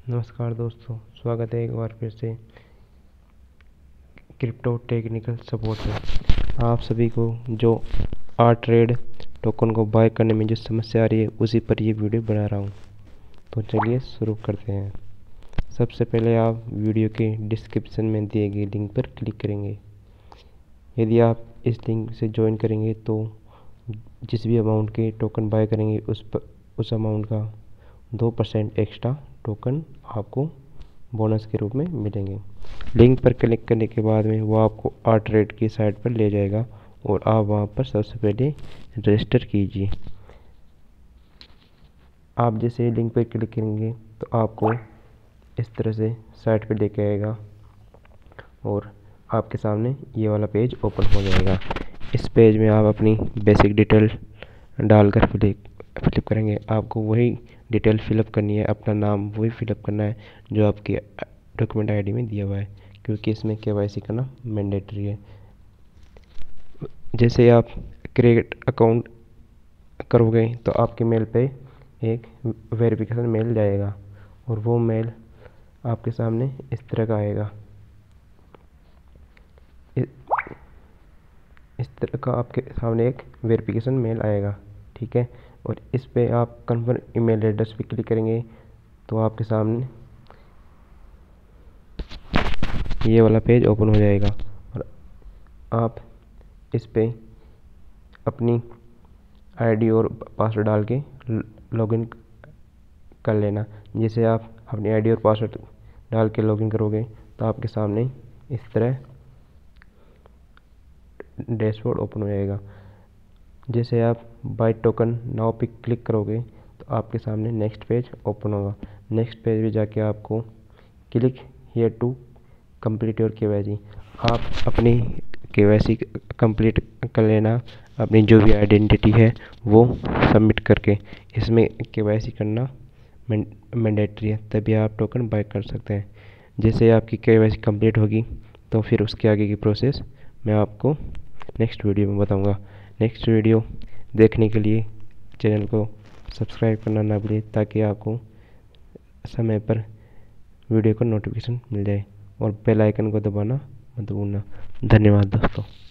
नमस्कार दोस्तों, स्वागत है एक बार फिर से क्रिप्टो टेक्निकल सपोर्ट में। आप सभी को जो आर्ट ट्रेड टोकन को बाय करने में जो समस्या आ रही है उसी पर ये वीडियो बना रहा हूँ। तो चलिए शुरू करते हैं। सबसे पहले आप वीडियो के डिस्क्रिप्शन में दिए गए लिंक पर क्लिक करेंगे। यदि आप इस लिंक से ज्वाइन करेंगे तो जिस भी अमाउंट के टोकन बाय करेंगे उस अमाउंट का 2% एक्स्ट्रा टोकन आपको बोनस के रूप में मिलेंगे। लिंक पर क्लिक करने के बाद में वो आपको आर्ट ट्रेड की साइट पर ले जाएगा और आप वहाँ पर सबसे पहले रजिस्टर कीजिए। आप जैसे लिंक पर क्लिक करेंगे तो आपको इस तरह से साइट पर लेके आएगा और आपके सामने ये वाला पेज ओपन हो जाएगा। इस पेज में आप अपनी बेसिक डिटेल डालकर फिलिप करेंगे। आपको वही डिटेल फिलअप करनी है, अपना नाम वही फिलअप करना है जो आपकी डॉक्यूमेंट आईडी में दिया हुआ है, क्योंकि इसमें केवाईसी करना मैंडेटरी है। जैसे आप क्रिएट अकाउंट करोगे तो आपके मेल पे एक वेरिफिकेशन मेल जाएगा और वो मेल आपके सामने इस तरह का आएगा। इस तरह का आपके सामने एक वेरिफिकेशन मेल आएगा, ठीक है। और इस पे आप कन्फर्म ईमेल एड्रेस पे क्लिक करेंगे तो आपके सामने ये वाला पेज ओपन हो जाएगा और आप इस पे अपनी आईडी और पासवर्ड डाल के लॉगिन कर लेना। जैसे आप अपनी आईडी और पासवर्ड डाल के लॉगिन करोगे तो आपके सामने इस तरह डैशबोर्ड ओपन हो जाएगा। जैसे आप बाय टोकन नाउ पे क्लिक करोगे तो आपके सामने नेक्स्ट पेज ओपन होगा। नेक्स्ट पेज में जाके आपको click here to complete your KYC. आप अपनी केवाईसी कंप्लीट कर लेना, अपनी जो भी आइडेंटिटी है वो सबमिट करके। इसमें केवाईसी करना मैंडेटरी है, तभी आप टोकन बाय कर सकते हैं। जैसे आपकी केवाईसी कंप्लीट होगी तो फिर उसके आगे की प्रोसेस मैं आपको नेक्स्ट वीडियो में बताऊंगा। नेक्स्ट वीडियो देखने के लिए चैनल को सब्सक्राइब करना ना भूलिए, ताकि आपको समय पर वीडियो का नोटिफिकेशन मिल जाए और बेल आइकन को दबाना मत भूलना। धन्यवाद दोस्तों।